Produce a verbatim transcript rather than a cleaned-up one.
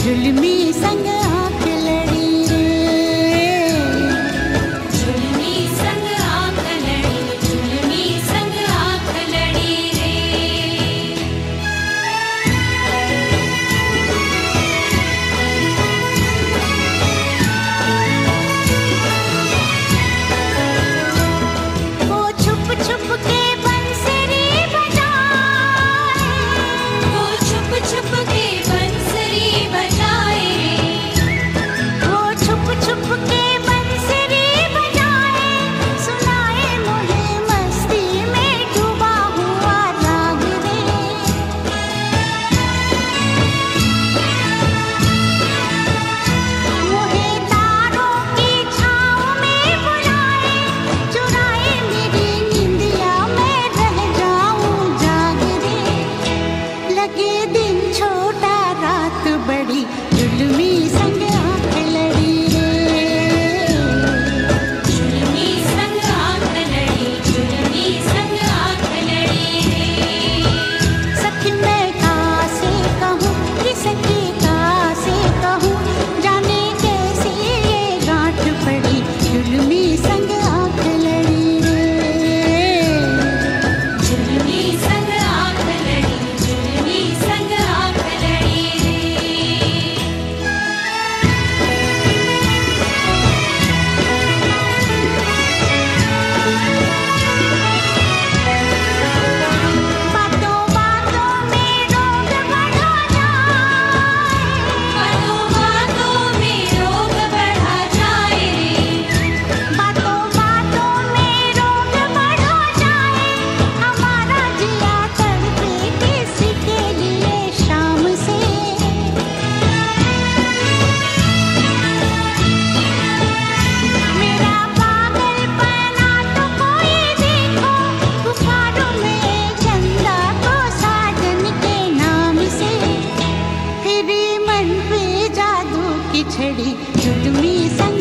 जुल्मी संग आंख लड़ी रे, जुल्मी संग आंख लड़ी, जुल्मी संग आंख लड़ी रे। वो छुप छुप के बंसरी बजाए, वो छुप छुप के बंसरी बजाए रे, वो छुप छुप के बंसरी बजाए, सुनाए मुझे मस्ती में डूबा हुआ राग रे। मुझे तारों की छाँव में बुलाए, चुराए मेरी निंदिया में रह जाऊं जाग रे। लगे दिन छोटा रात बड़ी, जुल्मी संग आंख लड़ी रे, जुल्मी संग आंख लड़ी, जुल्मी संग आंख लड़ी रे। सखी मैं कासे कहूँ किसकी कासे कहूँ, जाने कैसे ये गांठ पड़ी, जुल्मी संग आंख लड़ी रे, जुल्मी संग आंख लड़ी, जुल्मी संग आंख लड़ी रे। बातों बातों में रोग बढ़ा जाए, बातों बातों में रोग बढ़ा जाए रे, बातों बातों में रोग बढ़ा जाए, हमारा जिया तड़पे किसी के लिए शाम से। मेरा पागलपना तो कोई देखो, पुकारो में चंदा को साजन के नाम से। फिर मन पे जादू की छड़ी, जुल्मी संग